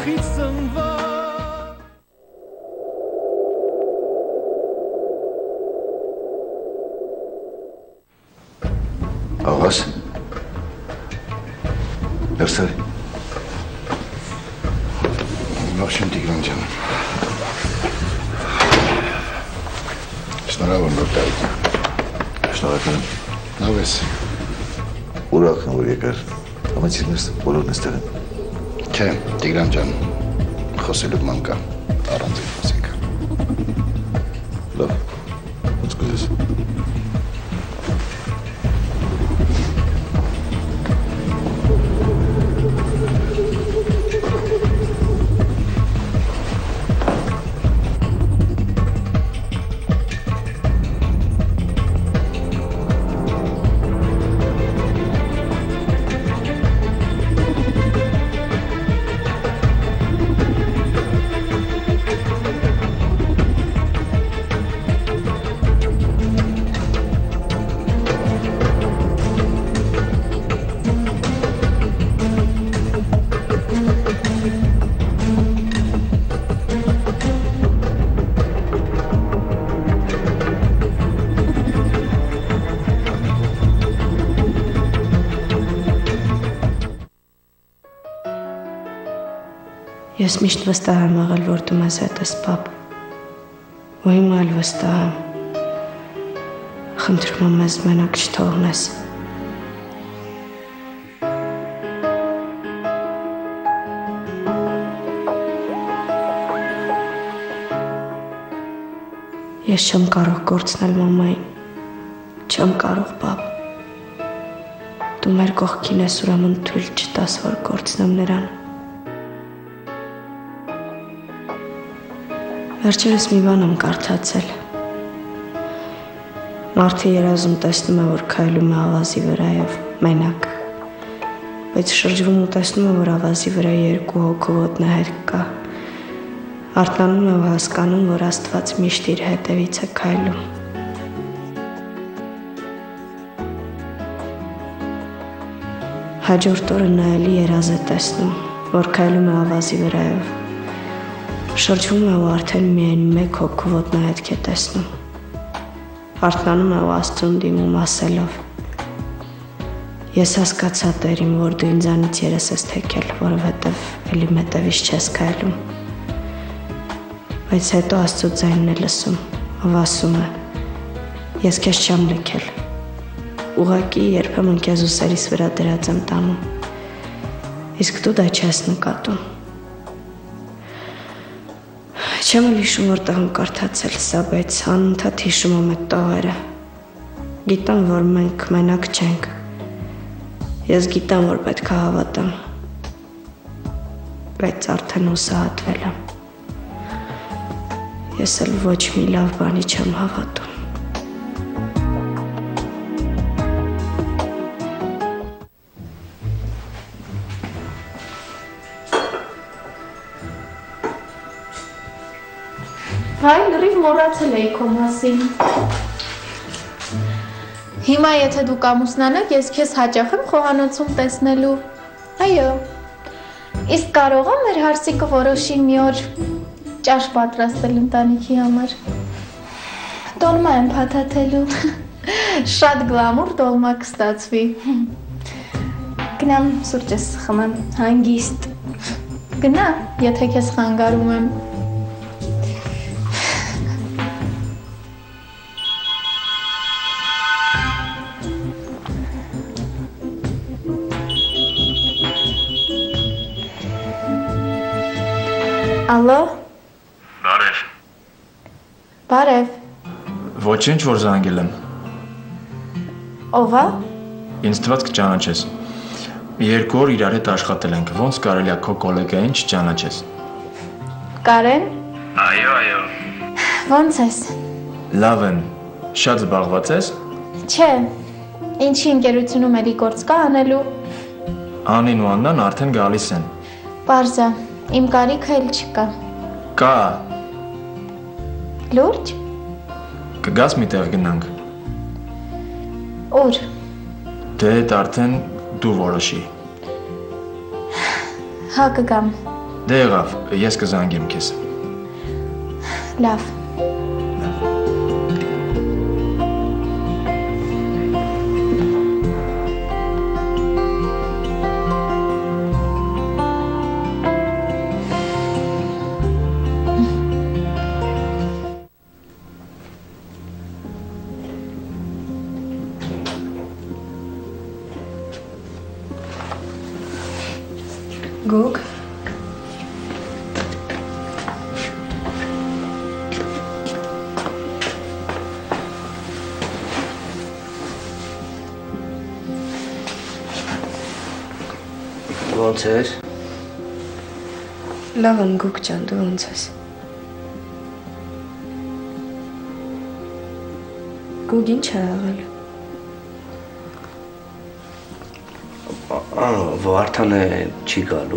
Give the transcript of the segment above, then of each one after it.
Աղախից ծնված Աղաս Ներսեր Ողջույն Տիգրան ջան Շնորհավոր որ տարիք Շնորհակալ եմ Լավ ես Ուրախ եմ որ եկար Ամացիրներս բոլորն էստեղ են Չէ Տիգրան ջան Խոսելու բան կա Առանց խոսենք Լավ Ոնց կուզես Ես միշտ վստահ եմ եղել, որ դու մեզ հետ ես, պապ, ու հիմա էլ վստահ եմ, խնդրում եմ մեզ մենակ չթողնես։ Ես չեմ կարող կորցնել մամային, չեմ կարող, պապ, դու մեր կողքին ես, ուրեմն թույլ չտաս, որ կորցնեմ նրան։ Վերջերս մի բան եմ կարդացել։ Մարդը երազում տեսնում է, որ քայլում է ավազի վրայով, մենակ, բայց շրջվում ու տեսնում է, որ ավազի վրա երկու հոգու ոտնահետք կա։ Արթնանում է ու հասկանում, որ Աստված միշտ իր հետևից է քայլում։ Հաջորդ օրը նա էլի երազ է տեսնում, որ քայլում է ավազի վրայով։ Շրջվում է ու արդեն միայն մեկ հոգու ոտնահետք է տեսնում։ Արթնանում է ու Աստծուն դիմում ասելով. Ես հասկացա Տեր իմ, որ դու ինձանից երես ես թեքել, որովհետև էլի մետևից չես քայլում։ Բայց հետո Աստծո ձայնն է լսում, ով ասում է. Ես քեզ չեմ լքել։ Ուղղակի երբեմն քեզ ուսերիս վրա դրած եմ տանում։ Իսկ դու դա չես նկատում։ Չեմ էլ հիշում, որտեղ եմ կարդացել սա, բայց անընդհատ հիշում եմ այդ տողերը։ Գիտեմ, որ մենք մենակ չենք։ Ես գիտեմ, որ պետք է հավատամ, բայց արդեն հուսահատվել եմ։ Ես էլ ոչ մի լավ բանի չեմ հավատում։ Հայ, լրիվ մոռացել էի քո մասին։ Հիմա եթե դու կամուսնանաք, ես քեզ հաճախ եմ խոհանոցում տեսնելու։ Այո։ Իսկ կարող եմ մեր հարսիկը որոշի մի օր ճաշ պատրաստել ընտանիքի համար։ Դոլմա եմ փաթաթելու։ Շատ գլամուր դոլմա կստացվի։ Գնամ սուրճս խմեմ, հանգիստ։ Գնա, եթե քեզ խանգարում եմ։ Ալո։ Բարև։ Բարև։ Ոչինչ որ զանգել եմ։ Ո՞վ է։ Ինձ թվաց կճանաչես։ Երկու օր իրար հետ աշխատել ենք, ոնց կարելի է քո գոլեգային չճանաչես։ Կարեն։ Այո։ Ոնց ես։ Լավ եմ։ Շատ զբաղված ես։ Չէ։ Ինչի ընկերությունում էլի գործ կա անելու։ Անին ու Աննան արդեն գալիս են։ Պարզա, իմ կարիքը էլ չկա։ Կա։ Լուրջ։ Կգաս մի տեղ գնանք։ Ուր։ Դե այդ արդեն դու որոշի։ Հա կգամ։ Դե եղավ, ես կզանգեմ քեզ։ Լավ։ Գուգ։ Ոնց ես։ Լավ եմ Գուգ ջան, դու ոնց ես։ Գուգ ինչ է եղել։ Վարդանը չի գալու։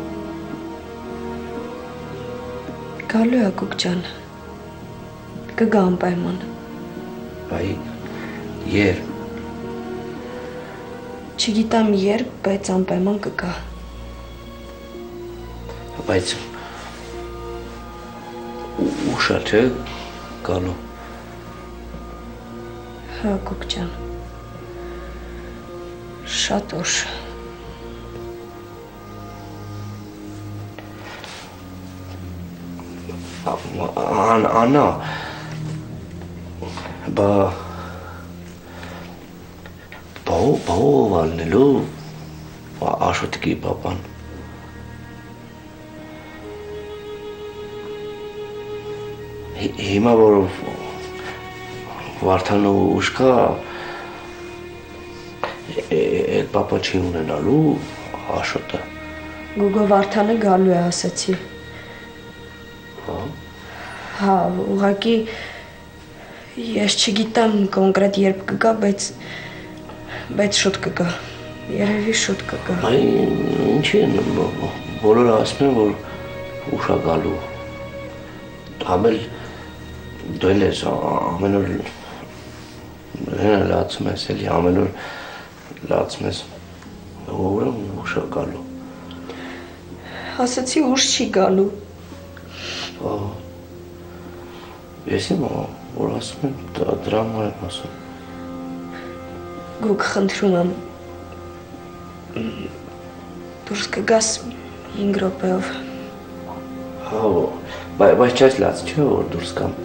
Գալու է Գուգ ջան։ Կգա անպայման։ Բայ երբ։ Չգիտեմ երբ, բայց անպայման կգա։ Բայց ուշա չէ գալու։ Հա Գուգ ջան։ Շատ ուշ։ Անա բով ալնելու Աշոտիկի պապան հիմա որ Վարդանը ուշ կա այդ պապա չի ունենալու Աշոտը Գուգո Վարդանը գալու է ասացի Հա, ուղղակի ես չգիտեմ կոնկրետ երբ կգա, բայց շուտ կգա։ Երևի շուտ կգա։ Այ ինչ են բոլորը ասում են որ ուշ է գալու։ Ամել դու ես ամեն օր լացում ես էլի ամեն օր լացում ես ուրեմն ուշ է գալու։ Ասացի ուշ չի գալու։ Ես իմ որ ասում եմ դրա համար եմ ասում։ Գուգ խնդրում եմ դուրս կգաս 5 րոպեով։ Հա, բայց չես լաց չէ որ դուրս կամ։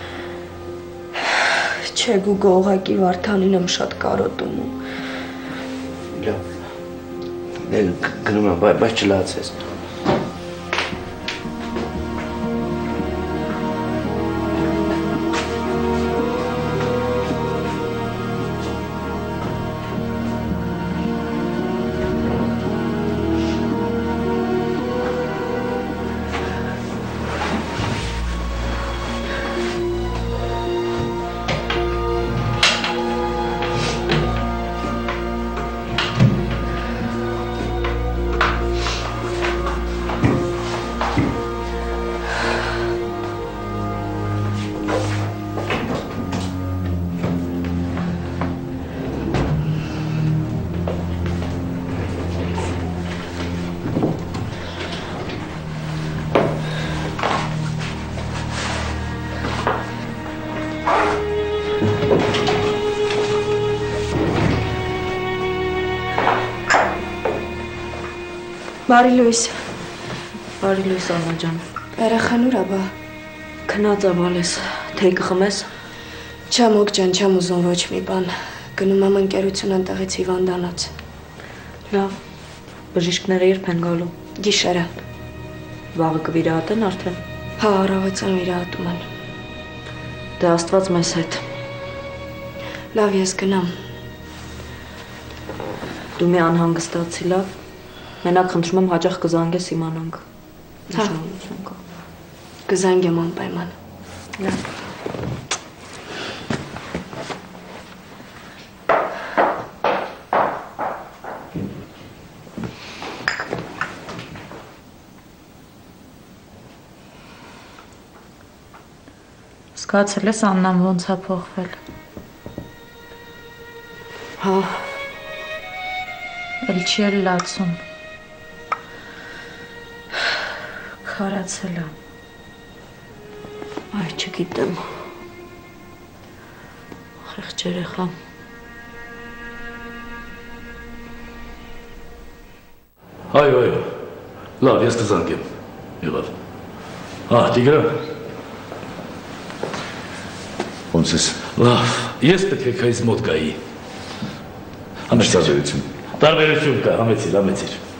Չէ Գուգո ուղղակի Վարդանին եմ շատ կարոտում։ Լավ։ Դե գնում եմ, բայց չլացես։ Բարի լույս։ Բարի լույս Աննա ջան։ Երեխան ուր է բա։ Քնած ավալես, թե կխմես։ Չեմ օգ ջան, չեմ ուզում ոչ մի բան։ Գնում եմ ընկերություն անտեղից հիվանդանոց։ Լավ։ Բժիշկները երբ են գալու։ Գիշերը։ Վաղը կվիրահատեն արդեն։ Հա, առավոտյան վիրահատում են։ Դե Աստված մեզ հետ։ Լավ, ես գնամ։ Դու մի անհանգստացի լավ։ Մենակ խնդրում եմ հաճախ կզանգես իմանանք։ Հա։ Կզանգեմ անպայման։ Լավ։ Զգացել ես Աննան ոնց է փոխվել։ Հա։ Էլ չի էլ լացում։ Քարացել եմ։ Այ չգիտեմ։ Խեղճ երեխա։ Այո, լավ, ես կզանգեմ։ Եղավ։ Տիգրան։ Ոնց ես։ Լավ, ես պետք է քեզ մոտ գայի։ Համեցիր։ Տարբերություն կա, համեցիր։